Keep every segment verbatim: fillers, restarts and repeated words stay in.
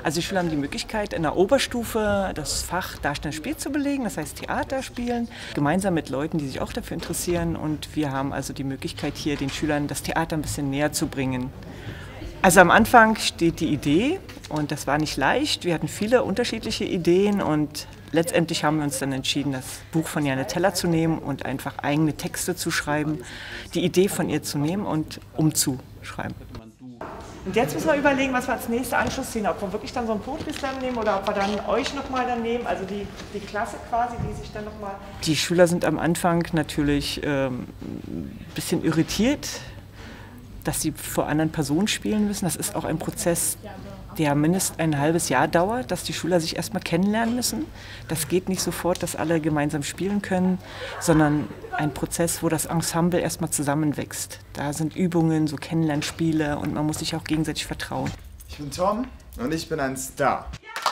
Also die Schüler haben die Möglichkeit, in der Oberstufe das Fach Darstellendes Spiel zu belegen, das heißt Theater spielen, gemeinsam mit Leuten, die sich auch dafür interessieren. Und wir haben also die Möglichkeit, hier den Schülern das Theater ein bisschen näher zu bringen. Also am Anfang steht die Idee und das war nicht leicht. Wir hatten viele unterschiedliche Ideen und letztendlich haben wir uns dann entschieden, das Buch von Janne Teller zu nehmen und einfach eigene Texte zu schreiben, die Idee von ihr zu nehmen und umzuschreiben. Und jetzt müssen wir überlegen, was wir als nächste Anschlusszene, ob wir wirklich dann so einen Poetry-Slam nehmen oder ob wir dann euch nochmal dann nehmen, also die, die Klasse quasi, die sich dann nochmal... Die Schüler sind am Anfang natürlich ähm, ein bisschen irritiert, dass sie vor anderen Personen spielen müssen. Das ist auch ein Prozess, der mindestens ein halbes Jahr dauert, dass die Schüler sich erstmal kennenlernen müssen. Das geht nicht sofort, dass alle gemeinsam spielen können, sondern ein Prozess, wo das Ensemble erstmal zusammenwächst. Da sind Übungen, so Kennenlernspiele und man muss sich auch gegenseitig vertrauen. Ich bin Tom und ich bin ein Star.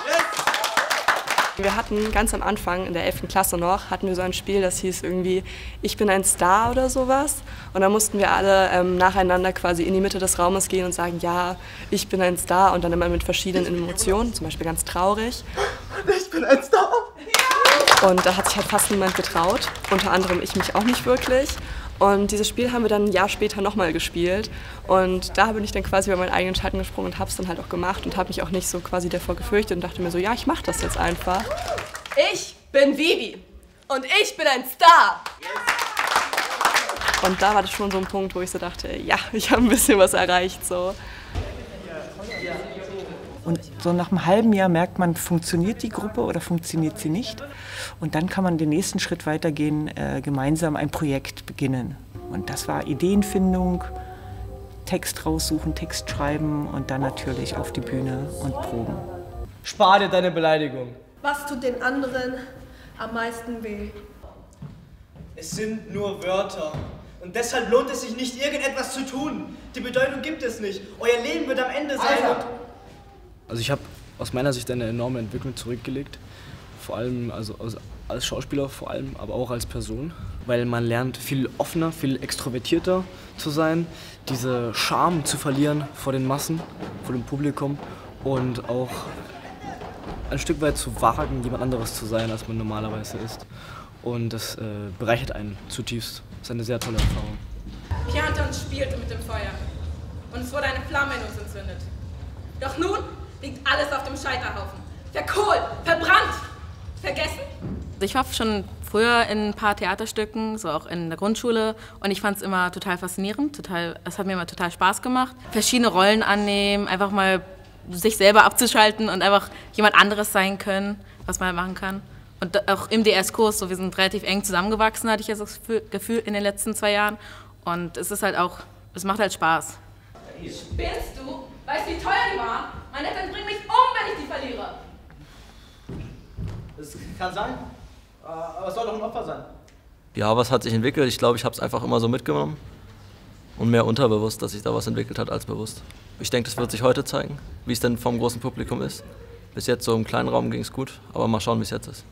Wir hatten ganz am Anfang, in der elften Klasse noch, hatten wir so ein Spiel, das hieß irgendwie Ich bin ein Star oder sowas. Und da mussten wir alle ähm, nacheinander quasi in die Mitte des Raumes gehen und sagen, ja, ich bin ein Star und dann immer mit verschiedenen Emotionen, zum Beispiel ganz traurig. Ich bin ein Star! Und da hat sich halt fast niemand getraut, unter anderem ich mich auch nicht wirklich. Und dieses Spiel haben wir dann ein Jahr später nochmal gespielt. Und da bin ich dann quasi über meinen eigenen Schatten gesprungen und habe es dann halt auch gemacht und habe mich auch nicht so quasi davor gefürchtet und dachte mir so, ja, ich mache das jetzt einfach. Ich bin Vivi und ich bin ein Star. Und da war das schon so ein Punkt, wo ich so dachte, ja, ich habe ein bisschen was erreicht. So. Und so nach einem halben Jahr merkt man, funktioniert die Gruppe oder funktioniert sie nicht. Und dann kann man den nächsten Schritt weitergehen, äh, gemeinsam ein Projekt beginnen. Und das war Ideenfindung, Text raussuchen, Text schreiben und dann natürlich auf die Bühne und proben. Spar dir deine Beleidigung. Was tut den anderen am meisten weh? Es sind nur Wörter. Und deshalb lohnt es sich nicht, irgendetwas zu tun. Die Bedeutung gibt es nicht. Euer Leben wird am Ende sein. Und also ich habe aus meiner Sicht eine enorme Entwicklung zurückgelegt. Vor allem also als Schauspieler, vor allem, aber auch als Person. Weil man lernt, viel offener, viel extrovertierter zu sein, diese Scham zu verlieren vor den Massen, vor dem Publikum und auch ein Stück weit zu wagen, jemand anderes zu sein, als man normalerweise ist. Und das äh, bereichert einen zutiefst. Das ist eine sehr tolle Erfahrung. Pianton spielte mit dem Feuer und es wurde eine Flamme in uns entzündet. Doch nun liegt alles auf dem Scheiterhaufen. Verkohlt, verbrannt, vergessen. Ich war schon früher in ein paar Theaterstücken, so auch in der Grundschule, und ich fand es immer total faszinierend, total, es hat mir immer total Spaß gemacht. Verschiedene Rollen annehmen, einfach mal sich selber abzuschalten und einfach jemand anderes sein können, was man machen kann. Und auch im D S-Kurs, so, wir sind relativ eng zusammengewachsen, hatte ich jetzt das Gefühl in den letzten zwei Jahren. Und es ist halt auch, es macht halt Spaß. Spinnst du? Weißt du, wie teuer die waren? Meine Eltern bringen mich um, wenn ich die verliere. das kann sein, aber es soll doch ein Opfer sein. Ja, was hat sich entwickelt? Ich glaube, ich habe es einfach immer so mitgenommen und mehr unterbewusst, dass sich da was entwickelt hat, als bewusst. Ich denke, das wird sich heute zeigen, wie es denn vom großen Publikum ist. Bis jetzt so im kleinen Raum ging es gut, aber mal schauen, wie es jetzt ist.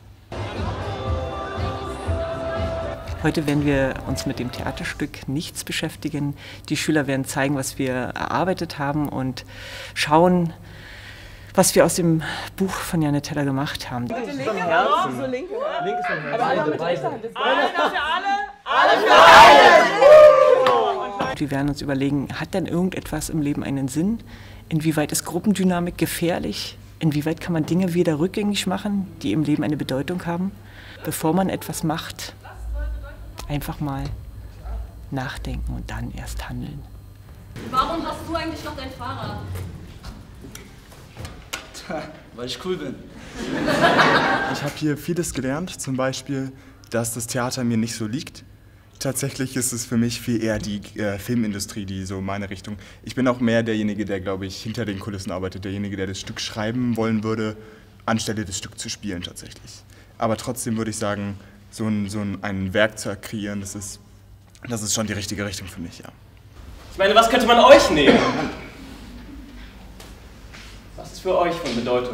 Heute werden wir uns mit dem Theaterstück Nichts beschäftigen. Die Schüler werden zeigen, was wir erarbeitet haben und schauen, was wir aus dem Buch von Janne Teller gemacht haben. Linke vom Herzen. So linke. Linke vom Herzen. Aber mit rechter Hand. Alle für alle, alle für alle! Wir werden uns überlegen, hat denn irgendetwas im Leben einen Sinn? Inwieweit ist Gruppendynamik gefährlich? Inwieweit kann man Dinge wieder rückgängig machen, die im Leben eine Bedeutung haben? Bevor man etwas macht, einfach mal nachdenken und dann erst handeln. Warum hast du eigentlich noch dein Fahrrad? Tja, weil ich cool bin. Ich habe hier vieles gelernt, zum Beispiel, dass das Theater mir nicht so liegt. Tatsächlich ist es für mich viel eher die äh, Filmindustrie, die so meine Richtung. Ich bin auch mehr derjenige, der, glaube ich, hinter den Kulissen arbeitet, derjenige, der das Stück schreiben wollen würde, anstelle das Stück zu spielen tatsächlich. Aber trotzdem würde ich sagen, so ein, so ein, ein Werkzeug kreieren, das ist, das ist schon die richtige Richtung für mich, ja. Ich meine, was könnte man euch nehmen? Was ist für euch von Bedeutung?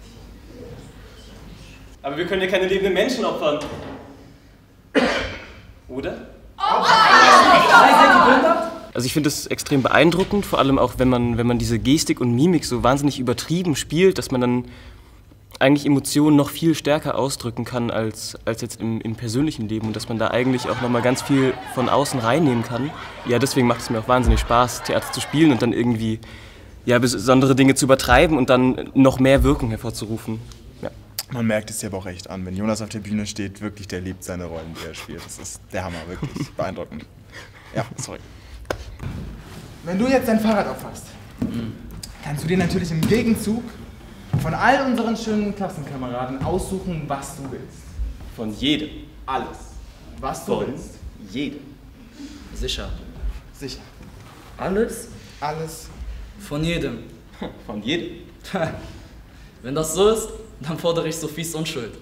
Aber wir können ja keine lebenden Menschen opfern. Oder? Oh, oh, oh, oh, oh. Also ich finde es extrem beeindruckend, vor allem auch, wenn man, wenn man diese Gestik und Mimik so wahnsinnig übertrieben spielt, dass man dann eigentlich Emotionen noch viel stärker ausdrücken kann als, als jetzt im, im persönlichen Leben und dass man da eigentlich auch nochmal ganz viel von außen reinnehmen kann. Ja, deswegen macht es mir auch wahnsinnig Spaß, Theater zu spielen und dann irgendwie ja, besondere Dinge zu übertreiben und dann noch mehr Wirkung hervorzurufen. Ja. Man merkt es ja aber auch echt an, wenn Jonas auf der Bühne steht, wirklich, der liebt seine Rollen, die er spielt. Das ist der Hammer, wirklich beeindruckend. Ja, sorry. Wenn du jetzt dein Fahrrad auffasst, kannst du dir natürlich im Gegenzug von all unseren schönen Klassenkameraden aussuchen, was du willst. Von jedem. Alles. Was du Von willst. jedem. Sicher. Sicher. Alles? Alles. Von jedem. Von jedem. Wenn das so ist, dann fordere ich Sophies Unschuld.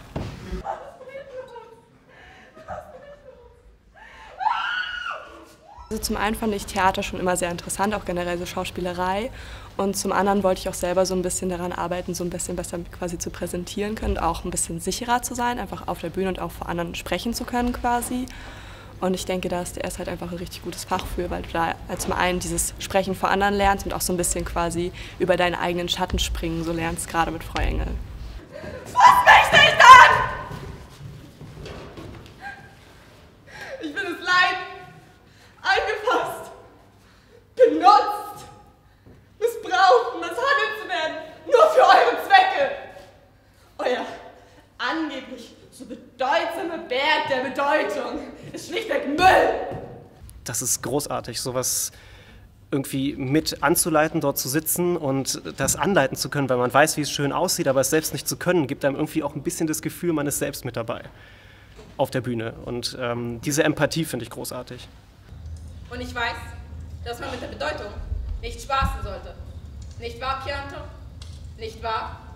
Also zum einen fand ich Theater schon immer sehr interessant, auch generell so Schauspielerei. Und zum anderen wollte ich auch selber so ein bisschen daran arbeiten, so ein bisschen besser quasi zu präsentieren können, auch ein bisschen sicherer zu sein, einfach auf der Bühne und auch vor anderen sprechen zu können quasi. Und ich denke, da ist der erst halt einfach ein richtig gutes Fach für, weil du da zum einen dieses Sprechen vor anderen lernst und auch so ein bisschen quasi über deinen eigenen Schatten springen, so lernst gerade mit Frau Engel. Fass mich nicht an! Ich bin es leid, eingefasst, benutzt, missbraucht und misshandelt zu werden, nur für eure Zwecke. Euer angeblich so bedeutsame Berg der Bedeutung ist schlichtweg Müll. Das ist großartig, sowas irgendwie mit anzuleiten, dort zu sitzen und das anleiten zu können, weil man weiß, wie es schön aussieht, aber es selbst nicht zu können, gibt einem irgendwie auch ein bisschen das Gefühl, man ist selbst mit dabei auf der Bühne. Und ähm, diese Empathie finde ich großartig. Und ich weiß, dass man mit der Bedeutung nicht spaßen sollte. Nicht wahr, Chianto? Nicht wahr?